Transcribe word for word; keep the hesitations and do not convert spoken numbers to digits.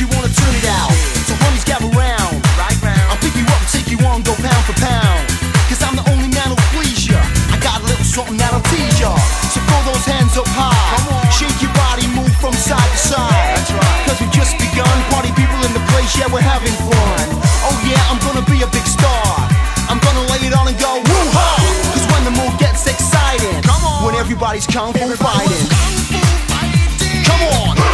you wanna turn it out. So homies gather round, Right round. I'll pick you up and take you on, go pound for pound. Cause I'm the only man who'll please ya. I got a little something that'll tease ya. So throw those hands up high, Come on. shake your body, move from side to side. That's right. Cause we've just begun, party people in the place, yeah, we're having fun. Oh yeah, I'm gonna be a big star. I'm gonna lay it on and go woo-ha. Cause when the mood gets exciting, Come on. when everybody's kung fu fighting, Kung Fu fighting. come on.